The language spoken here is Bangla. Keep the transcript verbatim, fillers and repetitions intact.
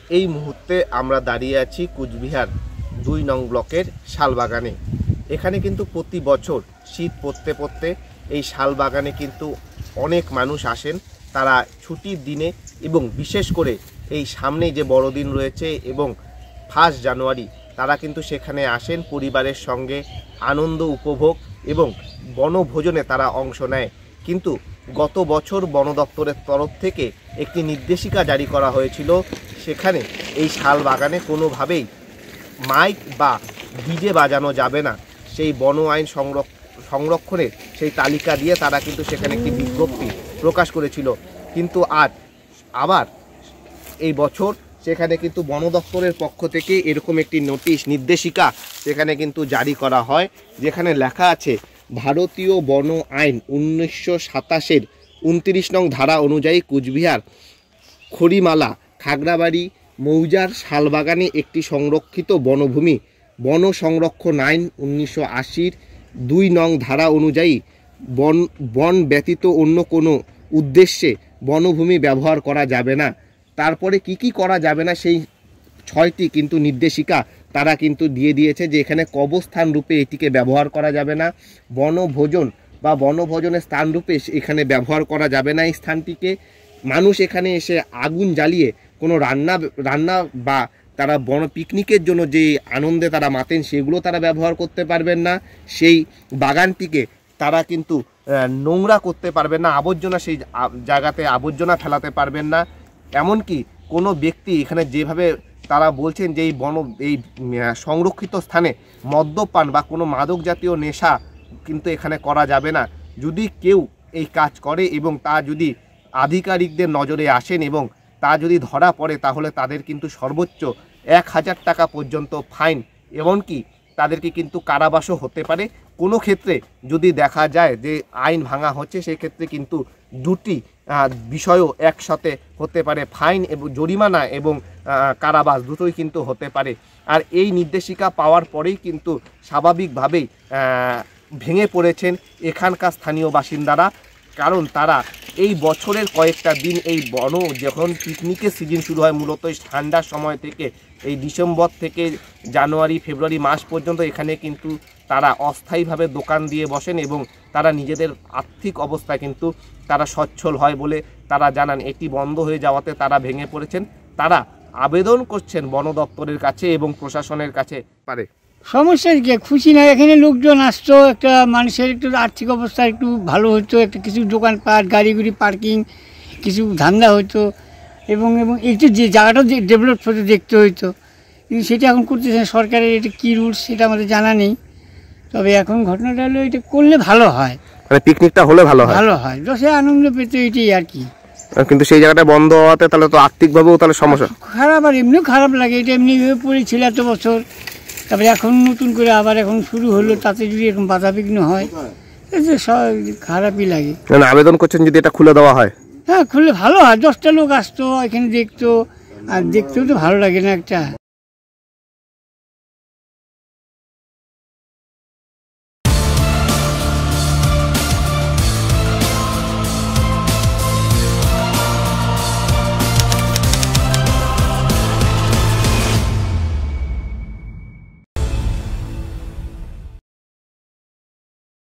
এই মুহূর্তে আমরা দাঁড়িয়ে আছি কুচবিহার দুই নং ব্লকের শালবাগানে। এখানে কিন্তু প্রতি বছর শীত পড়তে পড়তে এই শালবাগানে কিন্তু অনেক মানুষ আসেন। তারা ছুটির দিনে এবং বিশেষ করে এই সামনে যে বড়দিন রয়েছে এবং ফার্স্ট জানুয়ারি তারা কিন্তু সেখানে আসেন পরিবারের সঙ্গে আনন্দ উপভোগ এবং বনভোজনে তারা অংশ নেয়। কিন্তু গত বছর বন দপ্তরের তরফ থেকে একটি নির্দেশিকা জারি করা হয়েছিল, সেখানে এই শালবাগানে কোনোভাবেই মাইক বা ডিজে বাজানো যাবে না। সেই বন আইন সংরক্ষণের সেই তালিকা দিয়ে তারা কিন্তু সেখানে একটি বিজ্ঞপ্তি প্রকাশ করেছিল। কিন্তু আজ আবার এই বছর সেখানে কিন্তু বন দপ্তরের পক্ষ থেকে এরকম একটি নোটিশ নির্দেশিকা সেখানে কিন্তু জারি করা হয়, যেখানে লেখা আছে ভারতীয় বন আইন উনিশশো সাতাশের উনত্রিশ নং ধারা অনুযায়ী কুচবিহার খড়িমালা খাগড়াবাড়ি মৌজার শালবাগানে একটি সংরক্ষিত বনভূমি। বন সংরক্ষণ আইন উনিশশো আশির দুই নং ধারা অনুযায়ী বন বন ব্যতীত অন্য কোনো উদ্দেশ্যে বনভূমি ব্যবহার করা যাবে না। তারপরে কি কি করা যাবে না সেই ছয়টি কিন্তু নির্দেশিকা তারা কিন্তু দিয়ে দিয়েছে, যে এখানে কবরস্থান রূপে এটিকে ব্যবহার করা যাবে না, বনভোজন বা বনভোজনের স্থান রূপে এখানে ব্যবহার করা যাবে না এই স্থানটিকে। মানুষ এখানে এসে আগুন জ্বালিয়ে কোনো রান্না রান্না বা তারা বন পিকনিকের জন্য যে আনন্দে তারা মাতেন সেগুলো তারা ব্যবহার করতে পারবেন না। সেই বাগানটিকে তারা কিন্তু নোংরা করতে পারবেন না, আবর্জনা সেই জায়গাতে আবর্জনা ফেলাতে পারবেন না। এমনকি কোনো ব্যক্তি এখানে যেভাবে তারা বলছেন যে এই বন এই সংরক্ষিত স্থানে মদ্যপান বা কোনো মাদক জাতীয় নেশা কিন্তু এখানে করা যাবে না। যদি কেউ এই কাজ করে এবং তা যদি আধিকারিকদের নজরে আসেন এবং তা যদি ধরা পড়ে তাহলে তাদের কিন্তু সর্বোচ্চ এক হাজার টাকা পর্যন্ত ফাইন, এমনকি তাদেরকে কিন্তু কারাবাসও হতে পারে। কোনো ক্ষেত্রে যদি দেখা যায় যে আইন ভাঙা হচ্ছে সেক্ষেত্রে কিন্তু দুটি বিষয়ও একসাথে হতে পারে, ফাইন এবং জরিমানা এবং কারাবাস দুটোই কিন্তু হতে পারে। আর এই নির্দেশিকা পাওয়ার পরেই কিন্তু স্বাভাবিকভাবেই ভেঙে পড়েছেন এখানকার স্থানীয় বাসিন্দারা, কারণ তারা এই বছরের কয়েকটা দিন এই বন যখন পিকনিকের সিজন শুরু হয় মূলত এই ঠান্ডার সময় থেকে এই ডিসেম্বর থেকে জানুয়ারি ফেব্রুয়ারি মাস পর্যন্ত এখানে কিন্তু তারা অস্থায়ীভাবে দোকান দিয়ে বসেন এবং তারা নিজেদের আর্থিক অবস্থা কিন্তু তারা সচ্ছল হয় বলে তারা জানান। এটি বন্ধ হয়ে যাওয়াতে তারা ভেঙে পড়েছেন। তারা আবেদন করছেন বন দপ্তরের কাছে এবং প্রশাসনের কাছে। পারে সমস্যা কি, খুশি না, এখানে লোকজন আসতো, একটা মানুষের একটু আর্থিক অবস্থা একটু ভালো হতো, একটা কিছু দোকানপাট গাড়ি গুড়ি পার্কিং কিছু ধান্দা হতো এবং এবং একটু যে জায়গাটা ডেভেলপ হতো দেখতে হইতো, কিন্তু সেটা এখন করতেছে সরকারের। এটা কী রুলস সেটা আমাদের জানা নেই, তবে এখন ঘটনাটা হলো এটা করলে ভালো হয়, মানে পিকনিকটা হলে ভালো হয় ভালো হয় দশে আনন্দ পেতে এটাই আর কি। কিন্তু সেই জায়গাটা বন্ধ হওয়াতে তাহলে তো আর্থিকভাবেও তাহলে সমস্যা খারাপ, আর এমনিও খারাপ লাগে। এটা এমনি পড়েছিল এত বছর, তারপরে এখন নতুন করে আবার এখন শুরু হলো, তাতে যদি এরকম বাধা বিঘ্ন হয় খারাপই লাগে। আবেদন করছেন যদি এটা খুলে দেওয়া হয়? হ্যাঁ, খুললে ভালো হয়, দশটা লোক আসতো এখানে দেখতো, আর দেখতেও তো ভালো লাগে না একটা।